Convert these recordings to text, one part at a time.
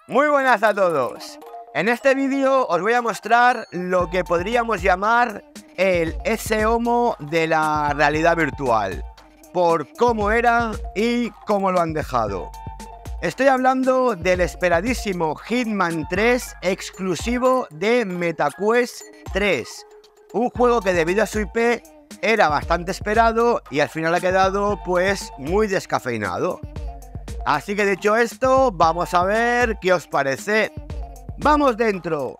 Muy buenas a todos. En este vídeo os voy a mostrar lo que podríamos llamar el S-Homo de la realidad virtual, por cómo era y cómo lo han dejado. Estoy hablando del esperadísimo Hitman 3 exclusivo de MetaQuest 3, un juego que debido a su IP era bastante esperado y al final ha quedado pues muy descafeinado. Así que dicho esto, vamos a ver qué os parece. ¡Vamos dentro!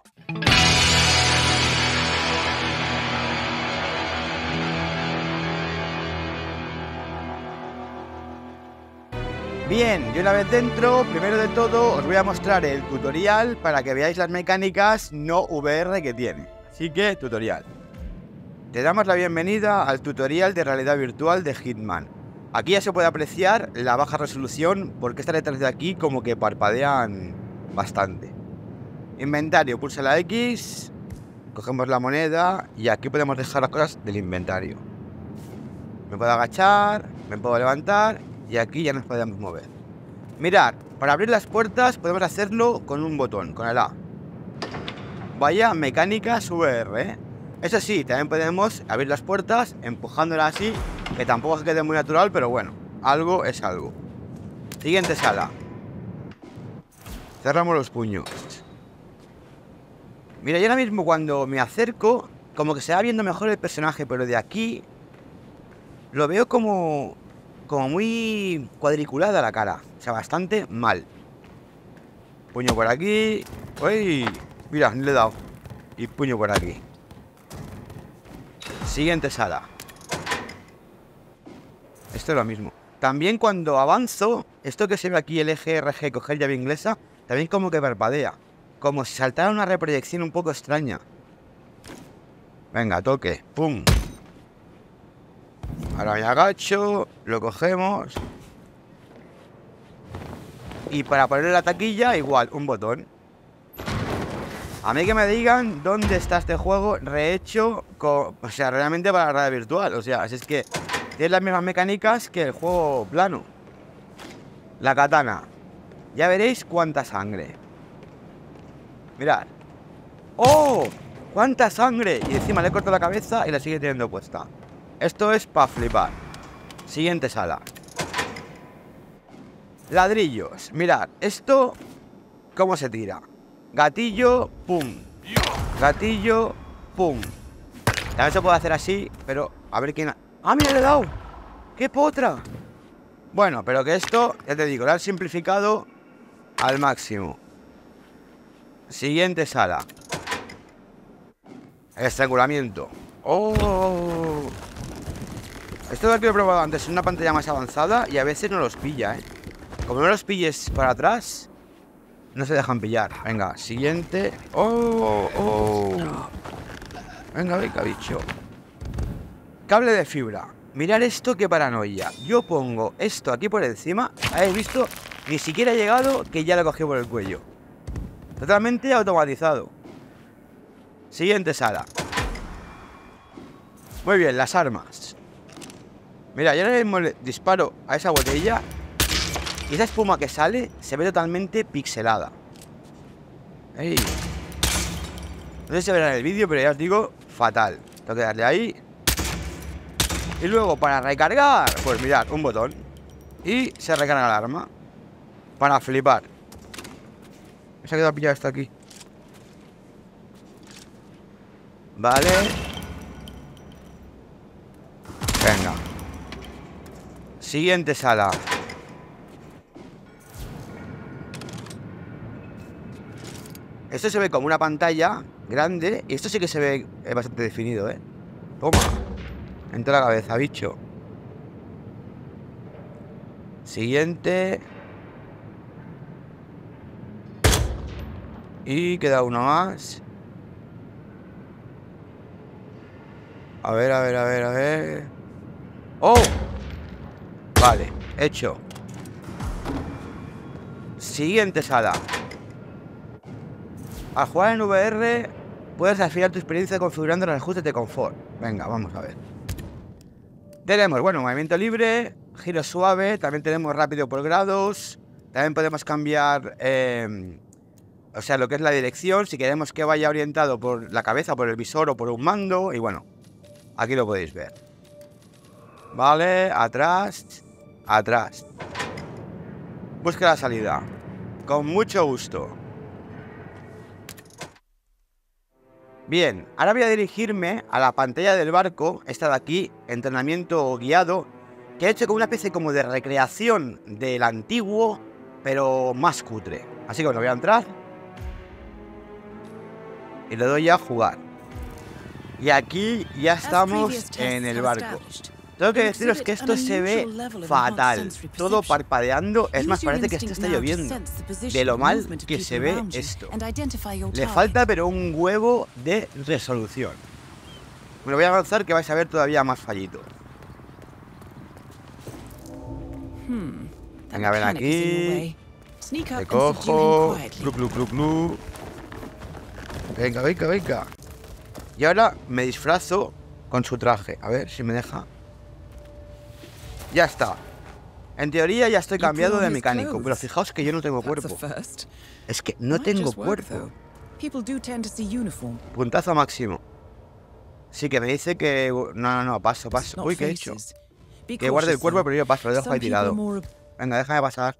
Bien, y una vez dentro, primero de todo os voy a mostrar el tutorial para que veáis las mecánicas no VR que tiene. Así que, tutorial. Te damos la bienvenida al tutorial de realidad virtual de Hitman. Aquí ya se puede apreciar la baja resolución porque estas letras de aquí como que parpadean bastante. Inventario, pulsa la X, cogemos la moneda y aquí podemos dejar las cosas del inventario. Me puedo agachar, me puedo levantar y aquí ya nos podemos mover. Mirad, para abrir las puertas podemos hacerlo con un botón, con el A. Vaya mecánicas VR, ¿eh? Eso sí, también podemos abrir las puertas empujándolas así, que tampoco se quede muy natural, pero bueno, algo es algo. Siguiente sala. Cerramos los puños. Mira, yo ahora mismo cuando me acerco, como que se va viendo mejor el personaje, pero de aquí lo veo como muy cuadriculada la cara. O sea, bastante mal. Puño por aquí. ¡Uy! Mira, no le he dado. Y puño por aquí. Siguiente sala. Esto es lo mismo. También cuando avanzo, esto que se ve aquí, el eje RG, coger llave inglesa, también como que parpadea. Como si saltara una reproyección un poco extraña. Venga, toque. ¡Pum! Ahora me agacho, lo cogemos. Y para ponerle la taquilla, igual, un botón. A mí que me digan dónde está este juego rehecho, o sea, realmente para la realidad virtual. O sea, si es que tiene las mismas mecánicas que el juego plano. La katana. Ya veréis cuánta sangre. Mirad. ¡Oh! ¡Cuánta sangre! Y encima le corto la cabeza y la sigue teniendo puesta. Esto es para flipar. Siguiente sala. Ladrillos. Mirad, esto ¿cómo se tira? Gatillo, pum. Gatillo, pum. También se puede hacer así, pero a ver quién... ¡Ah, mira, le he dado! ¡Qué potra! Bueno, pero que esto, ya te digo, lo han simplificado al máximo. Siguiente sala. Estrangulamiento. ¡Oh! Esto de aquí lo he probado antes en una pantalla más avanzada y a veces no los pilla, ¿eh? Como no los pilles para atrás, no se dejan pillar. Venga, siguiente. ¡Oh! ¡Oh! Venga, venga, bicho. Cable de fibra. Mirad esto, qué paranoia. Yo pongo esto aquí por encima. ¿Habéis visto? Ni siquiera he llegado que ya lo cogí por el cuello. Totalmente automatizado. Siguiente sala. Muy bien, las armas. Mira, yo ahora mismo le disparo a esa botella y esa espuma que sale se ve totalmente pixelada. ¡Ey! No sé si se verá en el vídeo, pero ya os digo, fatal. Tengo que darle ahí. Y luego para recargar, pues mirad, un botón. Y se recarga el arma. Para flipar. Me se ha quedado pillado esto aquí. Vale. Venga. Siguiente sala. Esto se ve como una pantalla grande. Y esto sí que se ve bastante definido, ¿eh? Toma. En toda la cabeza, bicho. Siguiente. Y queda uno más. A ver, a ver, a ver, a ver. ¡Oh! Vale, hecho. Siguiente sala. Al jugar en VR puedes afinar tu experiencia configurando los ajustes de confort. Venga, vamos a ver. Tenemos, bueno, movimiento libre, giro suave. También tenemos rápido por grados. También podemos cambiar o sea, lo que es la dirección, si queremos que vaya orientado por la cabeza, por el visor o por un mando. Y bueno, aquí lo podéis ver. Vale, atrás, atrás. Busca la salida. Con mucho gusto. Bien, ahora voy a dirigirme a la pantalla del barco, esta de aquí, entrenamiento guiado, que he hecho con una especie como de recreación del antiguo, pero más cutre. Así que bueno, voy a entrar y le doy a jugar. Y aquí ya estamos en el barco. Tengo que deciros que esto se ve fatal, todo parpadeando, es más, parece que esto está lloviendo, de lo mal que se ve esto. Le falta pero un huevo de resolución. Bueno, voy a avanzar que vais a ver todavía más fallito. Venga, ven aquí. Te cojo. Clu, clu, clu, clu. Venga, venga, venga. Y ahora me disfrazo con su traje. A ver si me deja. Ya está. En teoría ya estoy cambiado de mecánico, pero fijaos que yo no tengo cuerpo. Es que no tengo cuerpo. Puntazo máximo. Sí, que me dice que... No, paso. Uy, ¿qué he hecho? Que guarde el cuerpo, pero yo paso, lo dejo ahí tirado. Venga, déjame pasar.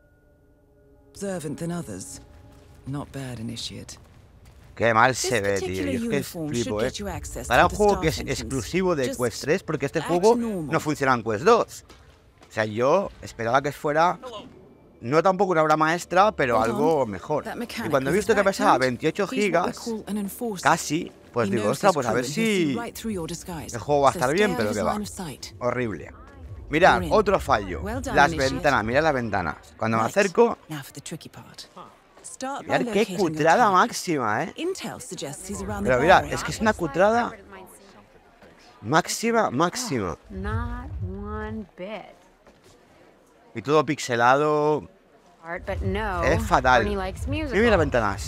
Qué mal se ve, tío. Yo es que flipo, Para un juego que es exclusivo de Quest 3, porque este juego no funciona en Quest 2. O sea, yo esperaba que fuera... No tampoco una obra maestra, pero algo mejor. Y cuando he visto que pesaba 28 gigas, casi, pues digo, ostras, pues a ver si el juego va a estar bien, pero que va. Horrible. Mirad, otro fallo. Las ventanas, mirad las ventanas. Cuando me acerco... Mirad qué cutrada máxima, Pero mirad, es que es una cutrada máxima. Y todo pixelado. Es fatal. Mira las ventanas.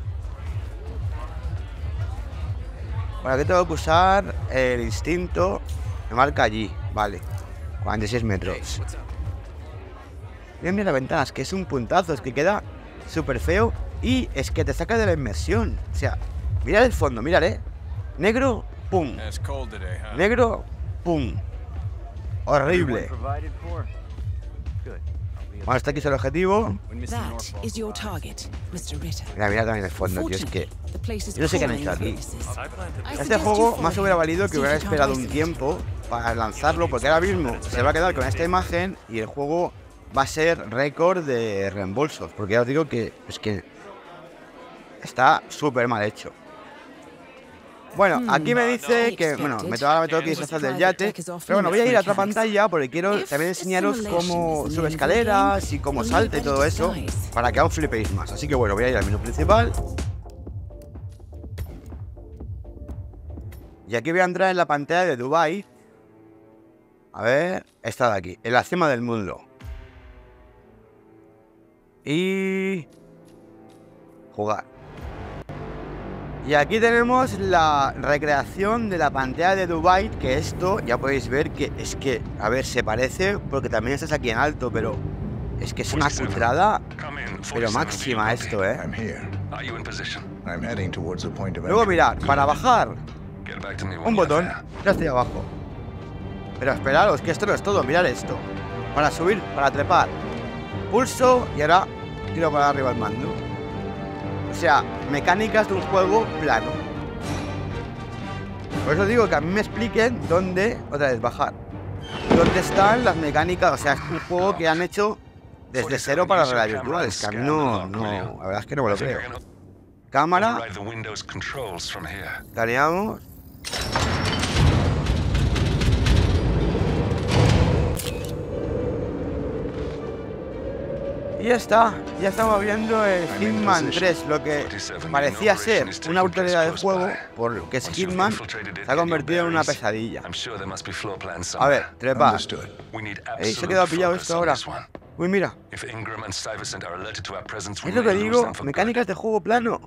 Bueno, aquí tengo que usar el instinto. Me marca allí, vale. 46 metros. Mira las ventanas, que es un puntazo. Es que queda súper feo. Y es que te saca de la inmersión. O sea, mirad el fondo, mirad, negro, pum. Negro, pum. Horrible. Bueno, está aquí el objetivo. Mira también el fondo, tío. Es que yo no sé qué han hecho aquí. Este juego más hubiera valido que hubiera esperado un tiempo para lanzarlo, porque ahora mismo se va a quedar con esta imagen y el juego va a ser récord de reembolsos. Porque ya os digo que es que está súper mal hecho. Bueno, aquí me dice que, bueno, me tengo que disfrazar del yate. Pero bueno, voy a ir a otra pantalla porque quiero también enseñaros cómo sube escaleras y cómo salta y todo eso, para que aún flipéis más. Así que bueno, voy a ir al menú principal. Y aquí voy a entrar en la pantalla de Dubai. A ver, esta de aquí, en la cima del mundo. Y... jugar. Y aquí tenemos la recreación de la pantalla de Dubai, que esto ya podéis ver que es que, a ver, se parece porque también estás aquí en alto, pero es que es una cutrada, pero máxima esto, Luego mirad, para bajar, un botón, ya estoy abajo. Pero esperaros, que esto no es todo, mirad esto. Para subir, para trepar, pulso y ahora tiro para arriba el mando. O sea, mecánicas de un juego plano. Por eso digo que a mí me expliquen dónde, otra vez, bajar. ¿Dónde están las mecánicas? O sea, es un juego que han hecho desde cero para realidad virtual. Es que a mí no, la verdad es que no me lo creo. Cámara. Escaneamos. Y ya está, ya estamos viendo el Hitman 3, lo que parecía ser una autoridad de juego, por lo que es Hitman, se ha convertido en una pesadilla. A ver, trepar. Se ha quedado pillado esto ahora. Uy, mira. Es lo que digo, mecánicas de juego plano.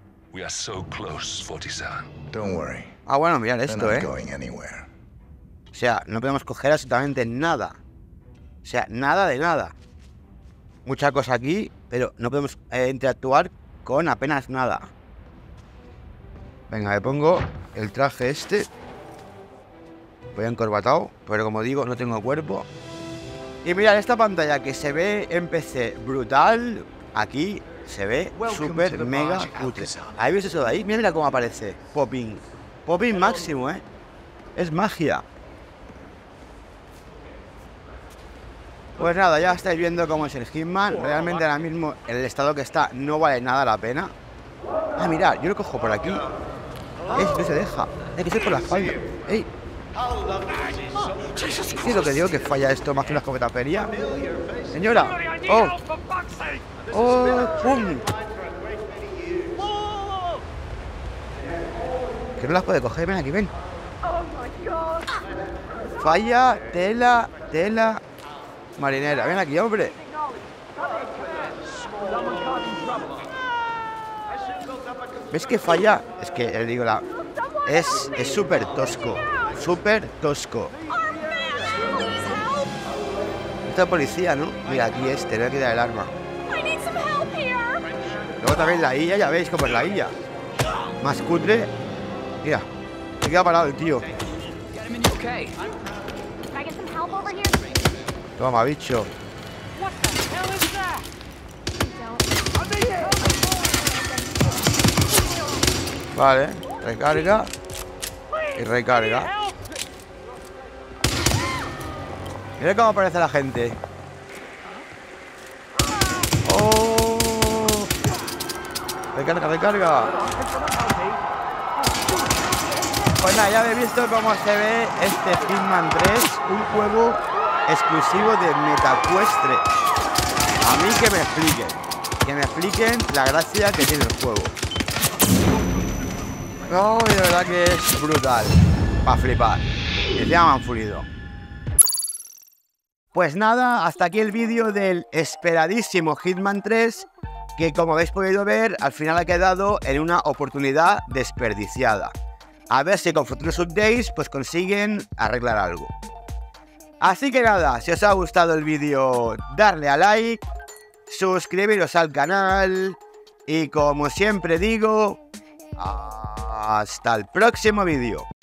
Ah, bueno, mirad esto, O sea, no podemos coger absolutamente nada. O sea, nada de nada. Mucha cosa aquí, pero no podemos interactuar con apenas nada. Venga, me pongo el traje este. Voy encorbatado, pero como digo, no tengo cuerpo. Y mirad, esta pantalla que se ve en PC brutal, aquí se ve súper mega cutre. ¿Habéis visto eso de ahí? Mira cómo aparece. Popping. Popping máximo, ¿eh? Es magia. Pues nada, ya estáis viendo cómo es el Hitman. Realmente ahora mismo en el estado que está no vale nada la pena. Ah, mirad, yo lo cojo por aquí. No se deja. Hay que ser por la espalda. ¡Ey! ¿Qué es lo que digo? Que falla esto más que una escopeta feria. Señora. ¡Oh! ¡Oh! ¡Pum! Que no las puede coger. Ven aquí, ven. Falla, tela, tela. Marinera, ven aquí, hombre. ¿Ves que falla? Es que, le digo, es súper tosco. Súper tosco. Esta policía, ¿no? Mira, aquí le voy a quitar el arma. Luego también la IA, ya veis cómo es la IA. Más cutre. Mira, se queda parado el tío. Toma, bicho. Vale, recarga. Y recarga. Mira cómo aparece la gente. ¡Oh! Recarga, recarga. Pues nada, ya habéis visto cómo se ve este Hitman 3, un juego exclusivo de Metacuestre. A mí que me expliquen la gracia que tiene el juego. No, de verdad que es brutal, para flipar. Que se llaman fluido. Pues nada, hasta aquí el vídeo del esperadísimo Hitman 3, que como habéis podido ver, al final ha quedado en una oportunidad desperdiciada. A ver si con futuros updates pues consiguen arreglar algo. Así que nada, si os ha gustado el vídeo, darle a like, suscribiros al canal y como siempre digo, hasta el próximo vídeo.